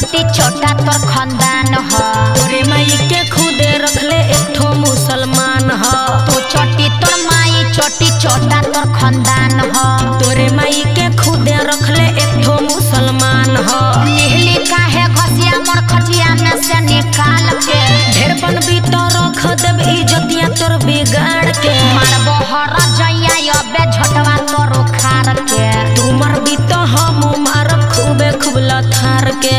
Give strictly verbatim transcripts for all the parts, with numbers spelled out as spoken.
छोटी छोटा तोर खानदान हो। तोरे माई के खुदे रखले एक ठो मुसलमान हो। तू छोटी तोर माई छोटी छोटा तोर खानदान हो। तोरे माई के खुदे रखले एक ठो मुसलमान हो। लिहली काहे घसिया मोर खटिया में से निकाल के। ढेर बनबी तो रख देब इज्जतिया तोर बिगाड़ के। मारबो हर जइया अबे झटवा तोर उखाड़ के। तू मरबी तो हम मारब खूबे खूब लथार के।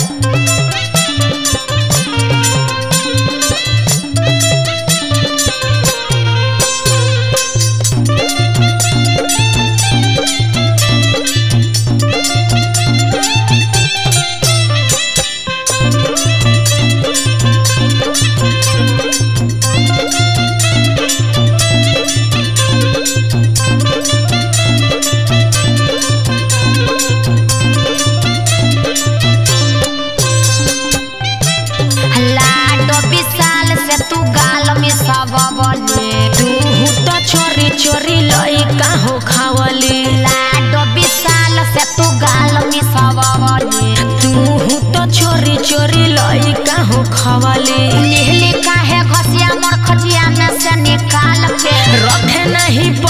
तू गाल में सब बोले तू तो चोरी चोरी लइका हो खावली। लाडो विशाल से तू गाल में सब बोले तू तो चोरी चोरी लइका हो खावली। लिहली काहे घसिया मोर खजिया में से निकाल के। रखे नहीं